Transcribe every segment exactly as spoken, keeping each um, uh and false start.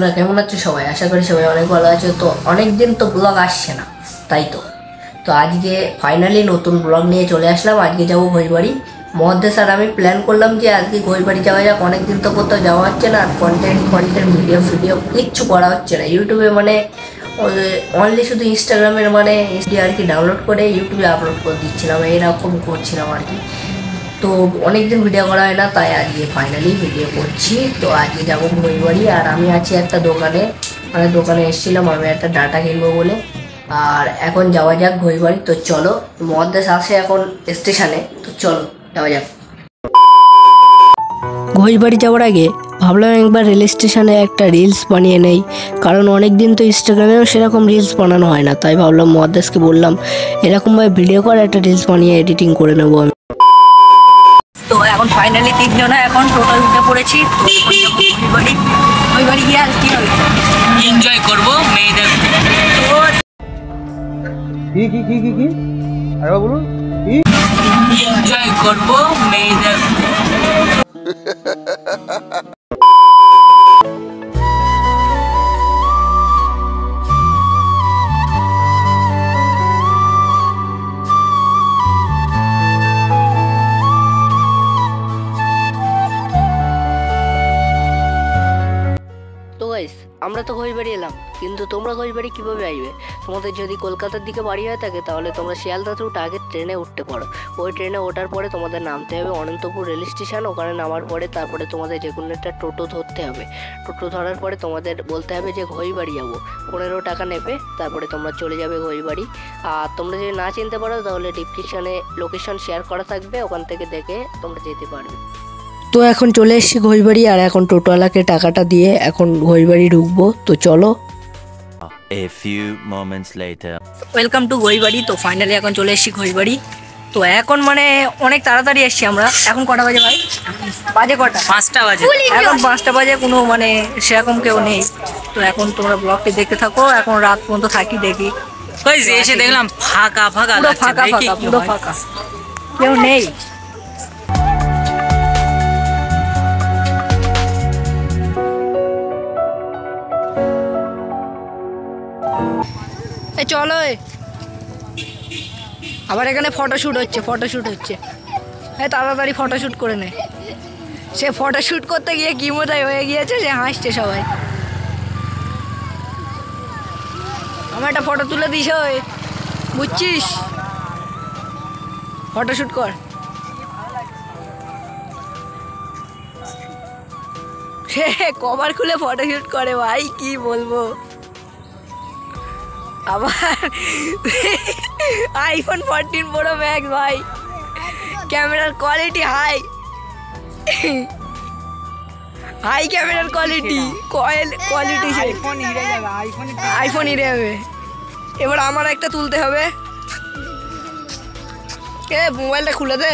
বন্ধুরা কেমন আছো সবাই? আশা করি সবাই অনেক ভালো আছো। তো অনেক দিন তো ব্লগ আসছে না, তাই তো তো আজকে ফাইনালি নতুন ব্লগ নিয়ে চলে আসলাম। আজকে যাবো ঘোষবাড়ি। মধ্যে স্যার আমি প্ল্যান করলাম যে আজকে ঘোষবাড়ি যাওয়া যাক। অনেক দিন তো কোথাও যাওয়া হচ্ছে না, আর কন্টেন্ট কন্টেন্ট ভিডিও ভিডিও কিচ্ছু করা হচ্ছে না ইউটিউবে, মানে অনলি শুধু ইনস্টাগ্রামের মানে আর কি ডাউনলোড করে ইউটিউবে আপলোড করে দিচ্ছিলাম, এরকম করছিলাম আর কি। তো অনেকদিন ভিডিও করা হয় না, তাই আজকে ফাইনালি ভিডিও করছি। তো আজকে যাবো ঘোষবাড়ি, আর আমি আছি একটা দোকানে, মানে দোকানে এসেছিলাম আমি একটা ডাটা কিনবো বলে। আর এখন যাওয়া যাক ঘোষবাড়ি। তো চলো, মধ্যে আসে এখন স্টেশনে, তো চলো যাওয়া যাক। ঘোষবাড়ি যাওয়ার আগে ভাবলাম একবার রেল স্টেশনে একটা রিলস বানিয়ে নেই, কারণ অনেক দিন তো ইনস্টাগ্রামেও সেরকম রিলস বানানো হয় না। তাই ভাবলাম মহাদেশকে বললাম এরকমভাবে ভিডিও করে একটা রিলস বানিয়ে এডিটিং করে নেবো আমি। তো এখন ফাইনালি তিনজনে এখন টোটাল উঠে পড়েছি। ঘোষবাড়ি ঘোষবাড়ি গিয়ে আর কি হবে, এনজয় করবো মেয়েদের। কি কি কি কি কি আরে বলুন, কি এনজয় করবো মেয়েদের। আমরা তো ঘোষবাড়ি এলাম, কিন্তু তোমরা ঘোষবাড়ি কীভাবে আসবে? তোমাদের যদি কলকাতার দিকে বাড়ি হয়ে থাকে তাহলে তোমরা শিয়ালদা থ্রু আগে ট্রেনে উঠতে পারো। ওই ট্রেনে ওঠার পরে তোমাদের নামতে হবে অনন্তপুর রেল স্টেশন। ওখানে নামার পরে তারপরে তোমাদের যে কোনো একটা টোটো ধরতে হবে। টোটো ধরার পরে তোমাদের বলতে হবে যে ঘোষবাড়ি যাবো, পনেরো টাকা নেবে। তারপরে তোমরা চলে যাবে ঘোষবাড়ি। আর তোমরা যদি না চিনতে পারো তাহলে ডিসক্রিপশানে লোকেশন শেয়ার করা থাকবে, ওখান থেকে দেখে তোমরা যেতে পারবে। তো এখন চলে এসেছি ঘোষবাড়ি, আর এখন টোটোওয়ালাকে টাকাটা দিয়ে এখন ঘোষবাড়ি ঢুকবো। তো চলো। A few moments later. Welcome to Ghoshbari. তো ফাইনালি এখন চলে এসেছি ঘোষবাড়ি। তো এখন মানে অনেক তাড়াতাড়ি এসেছি আমরা। এখন কটা বাজে ভাই? বাজে কটা? পাঁচটা বাজে। এখন পাঁচটা বাজে, কোনো মানে সেরকম কেউ নেই। তো এখন তোমরা ব্লগটি দেখতে থাকো, এখন রাত পর্যন্ত থাকি দেখি। এসে দেখলাম ফাঁকা ফাঁকা ফাঁকা ফাঁকা পুরো ফাঁকা, কেউ নেই। চলো, আবার এখানে ফটোশ্যুট হচ্ছে ফটোশ্যুট হচ্ছে হ্যাঁ, তাড়াতাড়ি ফটোশ্যুট করে নে। সে ফটোশ্যুট করতে গিয়ে কি মজাই হয়ে গিয়েছে, সে হাসছে সবাই। আমার একটা ফটো তুলে দিস, ওই বুঝছিস, ফটোশ্যুট কর। সে কভার খুলে ফটোশ্যুট করে ভাই, কি বলবো। আবার আইফোন ফোরটিন প্রো ম্যাক্স ভাই, ক্যামেরার কোয়ালিটি হাই হাই ক্যামেরার কোয়ালিটি কয়েল কোয়ালিটি আইফোন ইরে যাবে। এবার আমার একটা তুলতে হবে, এ মোবাইলটা খুলে দে।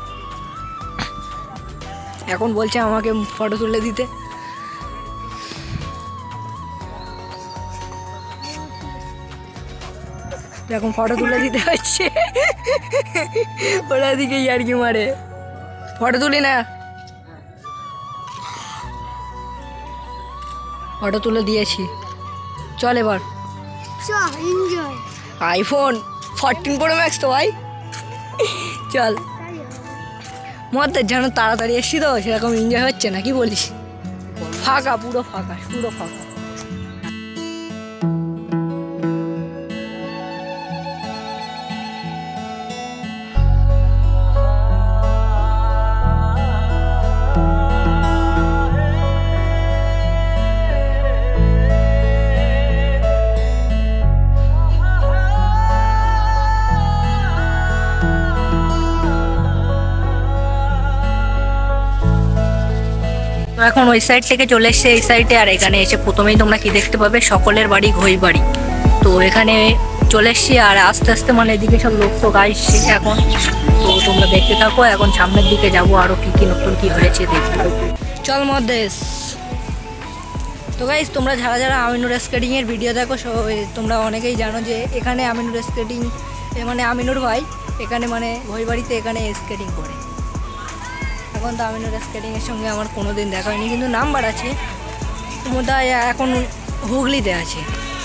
এখন বলছে আমাকে ফটো তুলে দিতে। এখন ফটো তুলে দিতে হচ্ছে, ওরা দিকে আর কি মারে। ফটো তুলি না, ফটো তুলে দিয়েছি। চল এবার আইফোন ফোরটিন প্রো ম্যাক্স তো ভাই, চল। মধ্যে যেন তাড়াতাড়ি এসছি তো সেরকম এনজয় হচ্ছে না, কি বলিস? ফাঁকা পুরো ফাঁকা পুরো ফাঁকা। এখন ওই সাইড থেকে চলে এসছে এই সাইডে, আর এখানে এসে প্রথমেই তোমরা কি দেখতে পাবে, সকলের বাড়ি ঘোষবাড়ি। তো এখানে চলে এসছি, আর আস্তে আস্তে মানে এদিকে সব লোক তো আসছে এখন। তো তোমরা দেখতে থাকো, এখন সামনের দিকে যাবো, আরও কী কী নতুন কী হয়েছে দেখতে। চল মধ্যেশ। তো গাইস, তোমরা যারা যারা আমিনুর স্কেটিংয়ের ভিডিও দেখো, তোমরা অনেকেই জানো যে এখানে আমিনুর স্কেটিং মানে আমিনুর ভাই এখানে মানে ঘোষবাড়িতে এখানে স্কেটিং করে। এখন তো আমিনুর স্কেটিংয়ের সঙ্গে আমার কোনো দিন দেখা হয়নি, কিন্তু নাম্বার আছে। মুদায় এখন হুগলিতে আছে।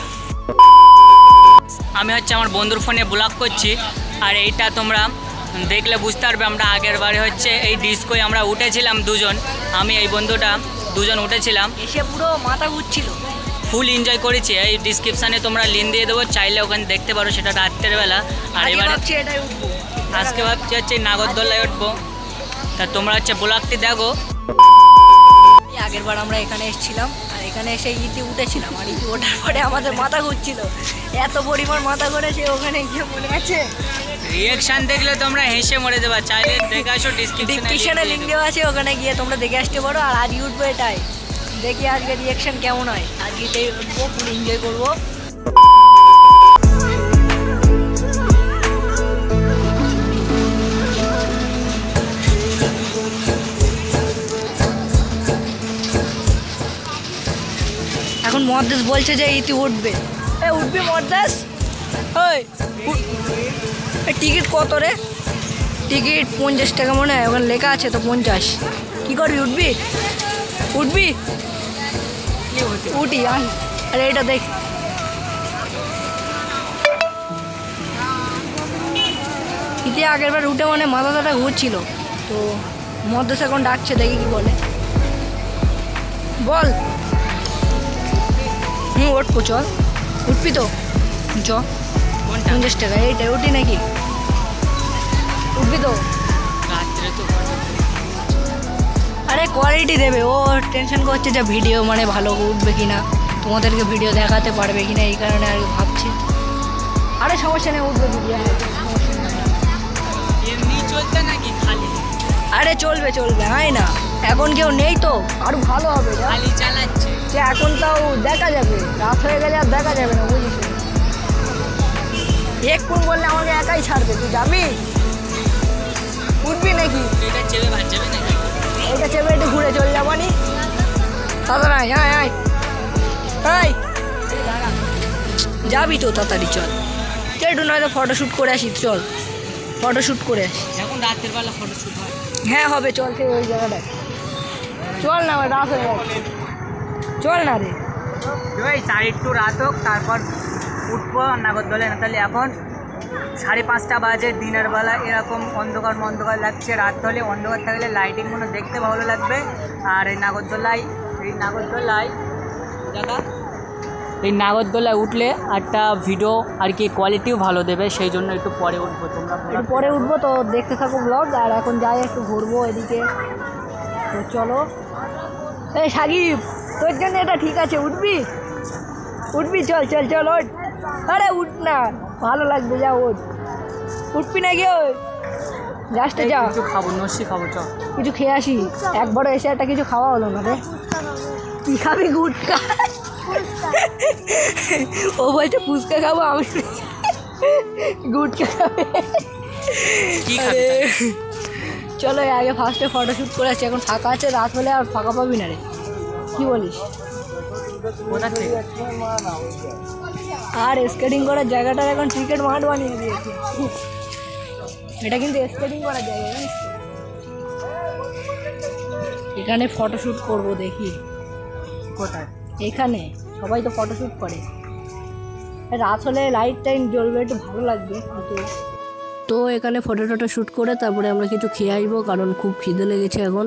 আমি হচ্ছে আমার বন্ধুর ফোনে ব্লগ করছি, আর এইটা তোমরা দেখলে বুঝতে পারবে। আমরা আগের বারে হচ্ছে এই ডিস্কোয় আমরা উঠেছিলাম দুজন, আমি এই বন্ধুটা দুজন উঠেছিলাম, এসে পুরো মাথা ঘুরছিল, ফুল এনজয় করেছি। এই ডিসক্রিপশানে তোমরা লিঙ্ক দিয়ে দেবো, চাইলে ওখানে দেখতে পারো, সেটা রাত্রের বেলা। আর এবারে এটাই উঠবো, আজকে ভাবছি হচ্ছে নাগরদোলায় উঠবো, তা তোমরা হচ্ছে ব্লগটি দেখো। আগের বার আমরা এখানে এসেছিলাম আর এখানে এসে ইতি উঠেছিলাম, আর ইতি ওঠার পরে আমাদের মাথা ঘুরছিল, এত পরিমাণ মাথা ঘুরেছে ওখানে গিয়ে মনে আছে। রিয়াকশান দেখলে তোমরা হেসে মরে দেবা, চাইলে দেখে আসো, ডিসক্রিপশনে লিঙ্ক দেওয়া আছে, ওখানে গিয়ে তোমরা দেখে আসতে পারো। আর আজ উঠবো এটাই, দেখি আজকে রিয়াকশান কেমন হয়। আজকে এটাই উঠবো, ফুল এনজয় করবো। এখন মহাদেশ বলছে যে ইতি উঠবে, এ উঠবি মহাদেশ? ওই টিকিট কত রে? টিকিট পঞ্চাশ টাকা মনে হয়, ওখানে লেখা আছে তো পঞ্চাশ। কী করবি, উঠবি? উঠবি? উঠি আয়। আরে এটা দেখ, ইতি আগের বার উঠে মানে মাথা টাটা ঘুরছিল, তো মহাদেশ এখন ডাকছে, দেখি কি বলে। বল। হুম উঠবো, চল। উঠবি তো? চ। পঞ্চাশ টাকা এইটা উঠি নাকি? উঠবি তো? রাত্রে তো আরে কোয়ালিটি দেবে, ও টেনশন করছে যে ভিডিও মানে ভালো উঠবে কি না, তোমাদেরকে ভিডিও দেখাতে পারবে কি না, এই কারণে আর ভাবছি। আরে সমস্যা নেই, উঠবে ভিডিও, এমনি চলছে নাকি খালি? আরে চলবে চলবে, হয় না, এখন কেউ নেই তো আরো ভালো হবে। খালি চালাচ্ছে যে এখন তাও দেখা যাবে, রাত হয়ে গেলে আর দেখা যাবে না, বুঝিস? এক কোন বললে আমাকে একাই ছাড়বে, তুই যাবি? উঠবি নাকি? এটা চেপে ভাত যাবে নাকি? এইটা চেপে একটু ঘুরে চলে যাবানি। তাড়াতাড়ি আয় আয় আয় আয়, যাবি তো? তাড়াতাড়ি চল, চল একটু নয়তো ফটোশ্যুট করে আসি, চল ফটোশ্যুট করে আসি। এখন রাতের বেলা ফটোশ্যুট হয়? হ্যাঁ হবে, চল সে ওই জায়গাটায় চল না, রাত হয়ে যাচ্ছে, চল না রে। ওই সাড়ে একটু রাত হোক, তারপর উঠবো নাগরদোলায়। না তাহলে এখন সাড়ে পাঁচটা বাজে, দিনের বেলা এরকম অন্ধকার অন্ধকার লাগছে, রাত হলে অন্ধকার থাকলে লাইটিংগুলো দেখতে ভালো লাগবে। আর এই নাগরদোলায় এই নাগরদোলায় দাদা এই নাগরদোলায় উঠলে একটা ভিডিও আর কি কোয়ালিটিও ভালো দেবে, সেই জন্য একটু পরে উঠবো। তোমরা একটু পরে উঠবো, তো দেখতে থাকো ব্লগ। আর এখন যাই একটু ঘুরবো এদিকে, তো চলো। এই সাকিব, তোর জন্য এটা ঠিক আছে, উঠবি? উঠবি? চল চল চল ওঠ। আরে উঠ না, ভালো লাগবে, যা ওঠ। উঠবি নাকি? ওই লাস্টে যা, কিছু খাবো, নসি খাবো, চল কিছু খেয়ে আসি। একবারও এসে একটা কিছু খাওয়া হলো না রে। কি খাবি? গুটকা। ও বলছে ফুচকা খাবো, আমি গুটকা খাবে। কি খাবে? চলো আগে ফার্স্টে ফটোশ্যুট করে আসছি, এখন ফাঁকা আছে, রাত হলে আর ফাঁকা পাবি না রে, কি বলিস? আর স্কেটিং করার জায়গাটা এখন ক্রিকেট মাঠ বানিয়ে দিয়েছে, এটা কিন্তু স্কেটিং করার জায়গা, জানিস তো? এখানে ফটোশ্যুট করবো, দেখি কোথায়? এখানে সবাই তো ফটোশ্যুট করে, রাত হলে লাইট টাইম জ্বলবে, একটু ভালো লাগবে। কিন্তু তো এখানে ফটো টটো শ্যুট করে তারপরে আমরা কিছু খেয়ে আসবো, কারণ খুব খিদে লেগেছে এখন।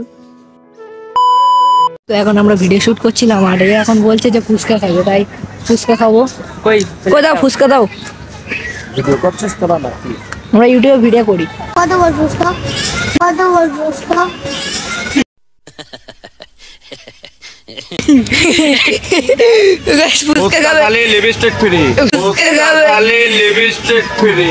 তো এখন আমরা ভিডিও শ্যুট করছিলাম, আর এ এখন বলছে যে ফুচকা খাবো, তাই ফুচকা খাবো। কই কই দাও ফুচকা দাও। ভিডিও করছিস তোরা নাকি? আমরা ইউটিউবে ভিডিও করি। কত বল ফুচকা? কত বল ফুচকা? ফুচকা খাবে, খালি লিপস্টিক ফ্রি, ফুচকা খাবে, খালি লিপস্টিক ফ্রি,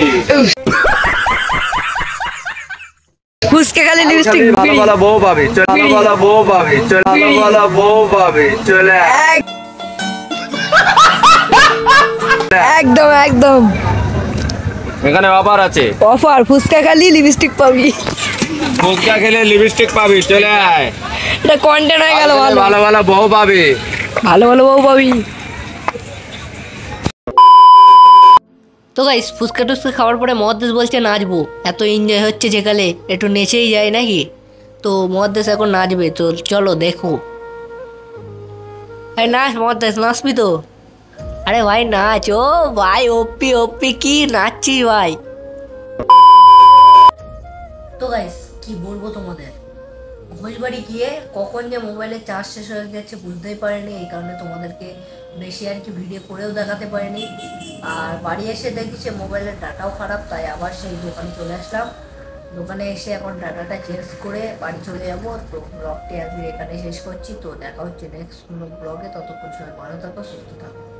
ফুচকা খালি লিপস্টিক ভালো ভালো বউ পাবি, চল ভালো ভালো বউ পাবি, চল ভালো ভালো বউ পাবি, চলে একদম একদম এখানে অফার আছে, অফার, ফুচকা খালি লিপস্টিক পাবি, ফুচকা খেলে লিপস্টিক পাবি, চলে আয়। এটা কন্টেন্ট হয়ে গেল, ভালো ভালো ভালো বউ পাবি, ভালো ভালো বউ পাবি। তো গাইস ফুচকা টুচকা খাওয়ার পরে মহাদেশ বলছে নাচবো, এত এনজয় হচ্ছে যেখানে একটু নেচেই যায় নাকি। তো মহাদেশ এখন নাচবে, তো চলো দেখো। এই নাচ মদ্দেশ, নাচবি তো? আরে ভাই নাচ, ও ভাই ওপি ওপি কি নাচছিস ভাই। তো গাইস কি বলবো তোমাদের, ভোজবাড়ি গিয়ে কখন যে মোবাইলের চার্জ শেষ হয়ে গেছে বুঝতেই পারিনি, এই কারণে তোমাদেরকে বেশি আর কি ভিডিও করেও দেখাতে পারিনি। আর বাড়ি এসে দেখি যে মোবাইলের ডাটাও খারাপ, তাই আবার সেই দোকানে চলে আসলাম। দোকানে এসে এখন ডাটাটা চেঞ্জ করে বাড়ি চলে যাবো। তো ব্লগটি আজকে এখানে শেষ করছি। তো দেখা হচ্ছে নেক্সট কোনো ব্লগে, ততক্ষণ সবাই ভালো থাকো, সুস্থ থাকো।